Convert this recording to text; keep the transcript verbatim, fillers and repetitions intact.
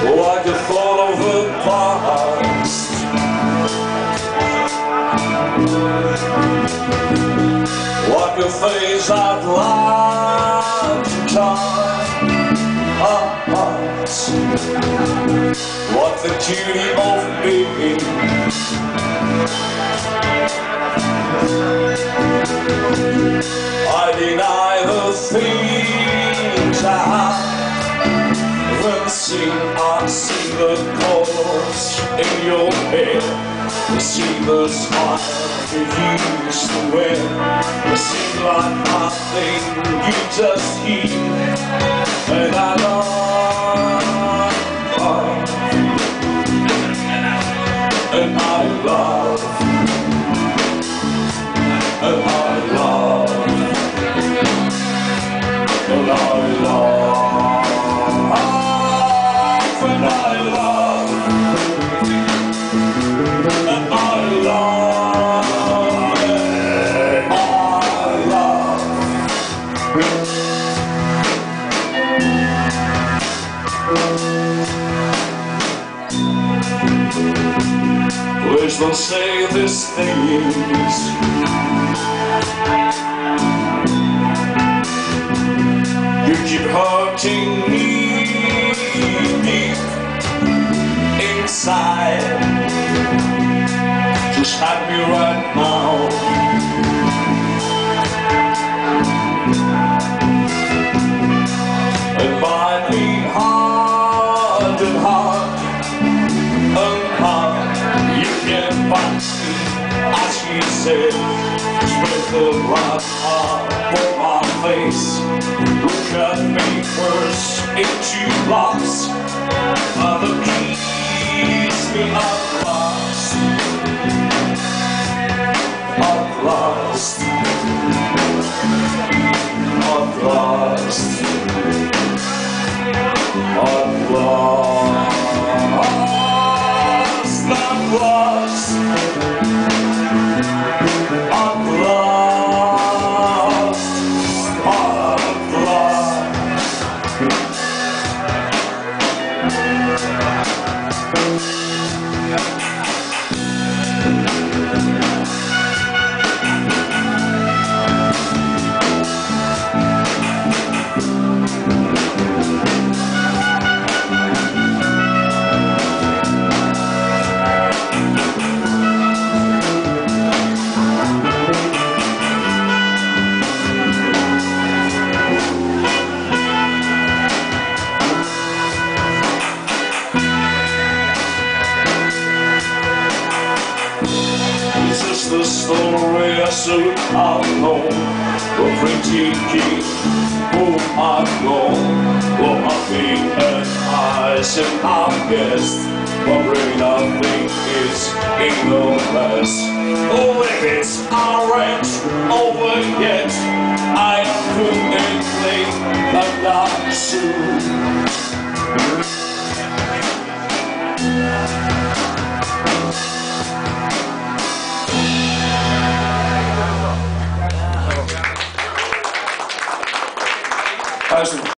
like a thought of the past. Like a face I'd like to touch. Like the beauty of me. I deny the things I haven't seen. I see the colors in your hair. I see the smile you used to wear. It seems like nothing you just hear. And I love, and I love, and I love, and I love, and I love, and I love, and I love. Please don't say these things. You keep hurting me deep inside. Just have me right now. And bind me hard and hard and hard. You can punch me, as she said. Spread the blood on my face. Look at me first into blocks. Other keys me at last. At last. At last. At last. At last. At last. At last. The story I should have known. The pretty king who I've known. For happy and eyes and I've guessed. But really nothing is in the mess. Oh, if it's aren't over yet, I couldn't think like that soon. Awesome.